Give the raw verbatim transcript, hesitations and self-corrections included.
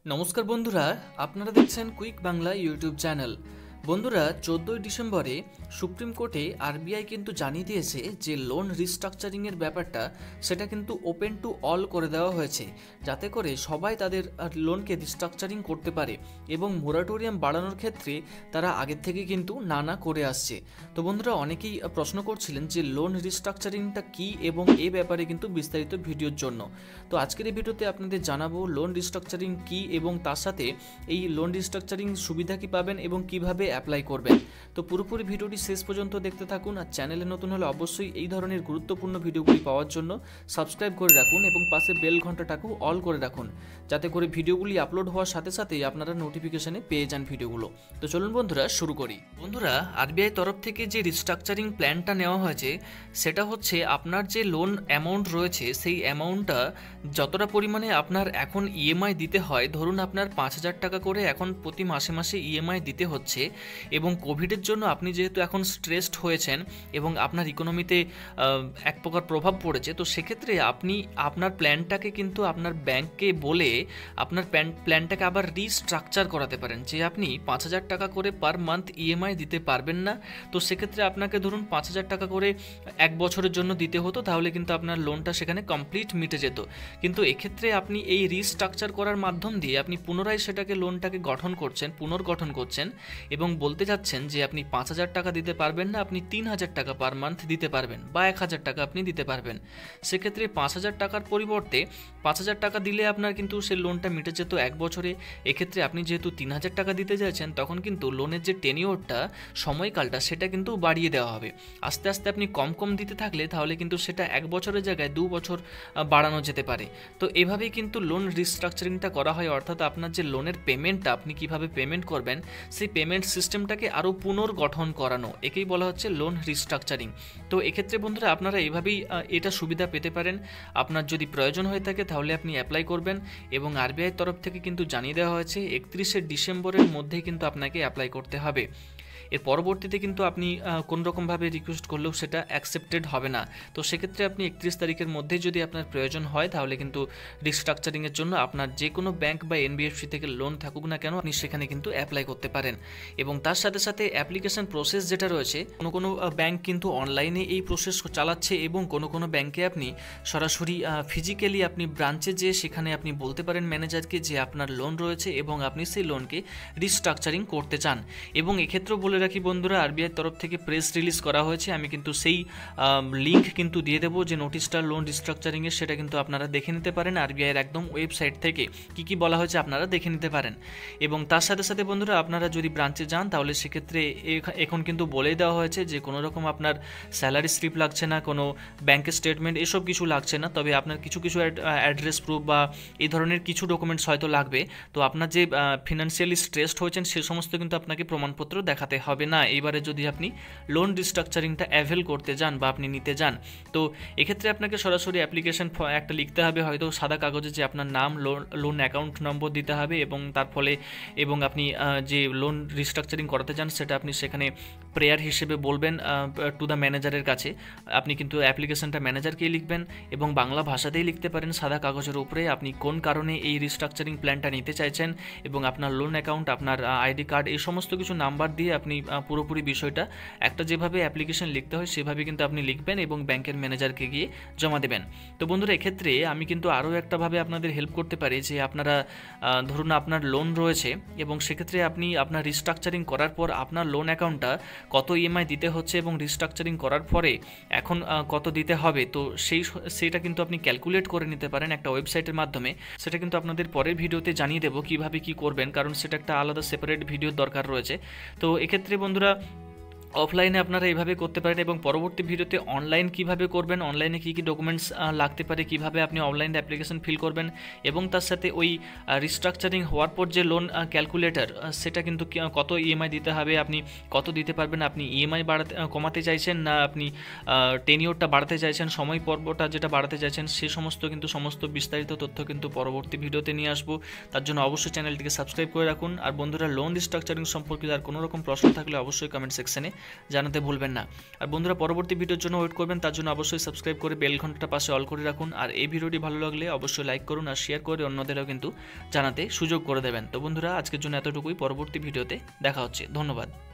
নমস্কার বন্ধুরা, আপনারা দেখছেন কুইক বাংলা ইউটিউব চ্যানেল। বন্ধুরা, চোদ্দোই ডিসেম্বরে সুপ্রিম কোর্টে আরবিআই কিন্তু জানিয়ে দিয়েছে যে লোন রিস্ট্রাকচারিংয়ের ব্যাপারটা সেটা কিন্তু ওপেন টু অল করে দেওয়া হয়েছে, যাতে করে সবাই তাদের লোনকে রিস্ট্রাকচারিং করতে পারে এবং মোরাটোরিয়াম বাড়ানোর ক্ষেত্রে তারা আগের থেকে কিন্তু না না করে আসছে। তো বন্ধুরা, অনেকেই প্রশ্ন করছিলেন যে লোন রিস্ট্রাকচারিংটা কী এবং এ ব্যাপারে কিন্তু বিস্তারিত ভিডিওর জন্য। তো আজকের এই ভিডিওতে আপনাদের জানাবো লোন রিস্ট্রাকচারিং কী এবং তার সাথে এই লোন রিস্ট্রাকচারিং সুবিধা কী পাবেন এবং কীভাবে অ্যাপ্লাই করবেন। তো পুরোপুরি ভিডিওটি শেষ পর্যন্ত দেখতে থাকুন। আর চ্যানেলে নতুন হলে অবশ্যই এই ধরনের গুরুত্বপূর্ণ ভিডিওগুলি পাওয়ার জন্য সাবস্ক্রাইব করে রাখুন এবং পাশে বেল ঘন্টাটাকেও অল করে রাখুন, যাতে করে ভিডিওগুলি আপলোড হওয়ার সাথে সাথেই আপনারা নোটিফিকেশনে পেয়ে যান ভিডিওগুলো। তো চলুন বন্ধুরা শুরু করি। বন্ধুরা, আরবিআই তরফ থেকে যে রিস্ট্রাকচারিং প্ল্যানটা নেওয়া হয়েছে সেটা হচ্ছে আপনার যে লোন অ্যামাউন্ট রয়েছে সেই অ্যামাউন্টটা যতটা পরিমাণে আপনার এখন ইএমআই দিতে হয়, ধরুন আপনার পাঁচ হাজার টাকা করে এখন প্রতি মাসে মাসে ইএমআই দিতে হচ্ছে এবং কোভিডের জন্য আপনি যেহেতু এখন স্ট্রেসড হয়েছেন এবং আপনার ইকোনমিতে এক প্রকার প্রভাব পড়েছে, তো সেক্ষেত্রে আপনি আপনার প্ল্যানটাকে কিন্তু আপনার ব্যাংককে বলে আপনার প্ল্যানটাকে আবার রিস্ট্রাকচার করাতে পারেন, যে আপনি পাঁচ হাজার টাকা করে পার মান্থ ইএমআই দিতে পারবেন না। তো সেক্ষেত্রে আপনাকে ধরুন পাঁচ হাজার টাকা করে এক বছরের জন্য দিতে হতো, তাহলে কিন্তু আপনার লোনটা সেখানে কমপ্লিট মিটে যেত। কিন্তু এক্ষেত্রে আপনি এই রিস্ট্রাকচার করার মাধ্যম দিয়ে আপনি পুনরায় সেটাকে লোনটাকে গঠন করছেন, পুনর্গঠন করছেন এবং বলতে যাচ্ছেন যে আপনি পাঁচ হাজার টাকা দিতে পারবেন না, আপনি তিন হাজার টাকা পার মান্থ দিতে পারবেন বা এক হাজার টাকা আপনি দিতে পারবেন। সেক্ষেত্রে পাঁচ হাজার টাকার পরিবর্তে পাঁচ হাজার টাকা দিলে আপনার কিন্তু সেই লোনটা মিটে যেত এক বছরে। এক্ষেত্রে আপনি যেহেতু তিন হাজার টাকা দিতে যাচ্ছেন, তখন কিন্তু লোনের যে টেনিওরটা, সময়কালটা, সেটা কিন্তু বাড়িয়ে দেওয়া হবে। আস্তে আস্তে আপনি কম কম দিতে থাকলে তাহলে কিন্তু সেটা এক বছরের জায়গায় দু বছর বাড়ানো যেতে পারে। তো এভাবেই কিন্তু লোন রিস্ট্রাকচারিংটা করা হয়, অর্থাৎ আপনার যে লোনের পেমেন্টটা আপনি কিভাবে পেমেন্ট করবেন সেই পেমেন্ট সিস্টেমটাকে আরও পুনর্গঠন করানো, একেই বলা হচ্ছে লোন রিস্ট্রাকচারিং। তো এক্ষেত্রে বন্ধুরা আপনারা এভাবেই এটা সুবিধা পেতে পারেন। আপনার যদি প্রয়োজন হয়ে থাকে তাহলে আপনি অ্যাপ্লাই করবেন এবং আরবিআই তরফ থেকে কিন্তু জানিয়ে দেওয়া হয়েছে একত্রিশে ডিসেম্বরের মধ্যেই কিন্তু আপনাকে অ্যাপ্লাই করতে হবে। এর পরবর্তীতে কিন্তু আপনি কোনো রকমভাবে রিকোয়েস্ট করলেও সেটা অ্যাকসেপ্টেড হবে না। তো সেক্ষেত্রে আপনি একত্রিশ তারিখের মধ্যে যদি আপনার প্রয়োজন হয় তাহলে কিন্তু রিস্ট্রাকচারিংয়ের জন্য আপনার যে কোনো ব্যাংক বা এনবিএফসি থেকে লোন থাকুক না কেন, আপনি সেখানে কিন্তু অ্যাপ্লাই করতে পারেন। এবং তার সাথে সাথে অ্যাপ্লিকেশন প্রসেস যেটা রয়েছে, কোনো কোনো ব্যাংক কিন্তু অনলাইনে এই প্রসেস চালাচ্ছে এবং কোনো কোনো ব্যাংকে আপনি সরাসরি ফিজিক্যালি আপনি ব্রাঞ্চে যেয়ে সেখানে আপনি বলতে পারেন ম্যানেজারকে যে আপনার লোন রয়েছে এবং আপনি সেই লোনকে রিস্ট্রাকচারিং করতে চান। এবং এক্ষেত্রেও বলে রাখি বন্ধুরা, আরবিআই তরফ থেকে প্রেস রিলিজ করা হয়েছে, আমি কিন্তু সেই লিঙ্ক কিন্তু দিয়ে দেবো যে নোটিশটা লোন রিস্ট্রাকচারিংয়ের, সেটা কিন্তু আপনারা দেখে নিতে পারেন আরবিআইয়ের একদম ওয়েবসাইট থেকে কী কী বলা হয়েছে আপনারা দেখে নিতে পারেন। এবং তার সাথে সাথে বন্ধুরা আপনারা যদি ব্রাঞ্চে যান তাহলে সেক্ষেত্রে এখন কিন্তু বলেই দেওয়া হয়েছে যে কোনো রকম আপনার স্যালারি স্লিপ লাগছে না, কোনো ব্যাংকের স্টেটমেন্ট এসব কিছু লাগছে না, তবে আপনার কিছু কিছু অ্যাড্রেস প্রুফ বা এই ধরনের কিছু ডকুমেন্টস হয়তো লাগবে। তো আপনার যে ফিনান্সিয়ালি স্ট্রেসড হয়েছেন সে সমস্ত কিন্তু আপনাকে প্রমাণপত্র দেখাতে হবে না এইবারে যদি আপনি লোন রিস্ট্রাকচারিংটা অ্যাভেল করতে যান বা আপনি নিতে যান। তো এক্ষেত্রে আপনাকে সরাসরি অ্যাপ্লিকেশন একটা লিখতে হবে, হয়তো সাদা কাগজে, যে আপনার নাম, লোন অ্যাকাউন্ট নম্বর দিতে হবে এবং তার ফলে এবং আপনি যে লোন রিস্ট্রাকচারিং করাতে চান সেটা আপনি সেখানে প্রেয়ার হিসেবে বলবেন টু দ্য ম্যানেজারের কাছে। আপনি কিন্তু অ্যাপ্লিকেশনটা ম্যানেজারকেই লিখবেন এবং বাংলা ভাষাতেই লিখতে পারেন সাদা কাগজের উপরে আপনি কোন কারণে এই রিস্ট্রাকচারিং প্ল্যানটা নিতে চাইছেন এবং আপনার লোন অ্যাকাউন্ট, আপনার আইডি কার্ড, এই সমস্ত কিছু নাম্বার দিয়ে আপনি পুরোপুরি বিষয়টা একটা যেভাবে অ্যাপ্লিকেশন লিখতে হয় সেভাবে কিন্তু আপনি লিখবেন এবং ব্যাংকের ম্যানেজারকে গিয়ে জমা দেবেন। তো বন্ধুরা, এক্ষেত্রে আমি কিন্তু আরও একটাভাবে আপনাদের হেল্প করতে পারি, যে আপনারা ধরুন আপনার লোন রয়েছে এবং সেক্ষেত্রে আপনি আপনার রিস্ট্রাকচারিং করার পর আপনার লোন অ্যাকাউন্টটা কত ইএমআই দিতে হচ্ছে এবং রিস্ট্রাকচারিং করার পরে এখন কত দিতে হবে, তো সেই সেইটা কিন্তু আপনি ক্যালকুলেট করে নিতে পারেন একটা ওয়েবসাইটের মাধ্যমে। সেটা কিন্তু আপনাদের পরের ভিডিওতে জানিয়ে দেবো কীভাবে কী করবেন, কারণ সেটা একটা আলাদা সেপারেট ভিডিওর দরকার রয়েছে। তো এক্ষেত্রে বন্ধুরা অফলাইনে আপনারা এইভাবে করতে পারেন এবং পরবর্তী ভিডিওতে অনলাইন কিভাবে করবেন, অনলাইনে কী কী ডকুমেন্টস লাগতে পারে, কিভাবে আপনি অনলাইন অ্যাপ্লিকেশন ফিল করবেন এবং তার সাথে ওই রিস্ট্রাকচারিং হওয়ার পর যে লোন ক্যালকুলেটর, সেটা কিন্তু কত ইএমআই দিতে হবে, আপনি কত দিতে পারবেন, আপনি ইএমআই বাড়াতে কমাতে চাইছেন না আপনি টেনিওরটা বাড়াতে চাইছেন, সময় পর্বটা যেটা বাড়াতে চাইছেন, সে সমস্ত কিন্তু সমস্ত বিস্তারিত তথ্য কিন্তু পরবর্তী ভিডিওতে নিয়ে আসবো। তার জন্য অবশ্যই চ্যানেলটিকে সাবস্ক্রাইব করে রাখুন। আর বন্ধুরা, লোন রিস্ট্রাকচারিং সম্পর্কিত আর কোনো রকম প্রশ্ন থাকলে অবশ্যই কমেন্ট সেকশনে জানাতে ভুলবেন না। আর বন্ধুরা পরবর্তী ভিডিওর জন্য ওয়েট করবেন, তার জন্য অবশ্যই সাবস্ক্রাইব করে বেল ঘন্টাটা পাশে অল করে রাখুন। আর এই ভিডিওটি ভালো লাগলে অবশ্যই লাইক করুন আর শেয়ার করে অন্যদেরও কিন্তু জানাতে সুযোগ করে দেবেন। তো বন্ধুরা আজকের জন্য এতটুকুই, পরবর্তী ভিডিওতে দেখা হচ্ছে, ধন্যবাদ।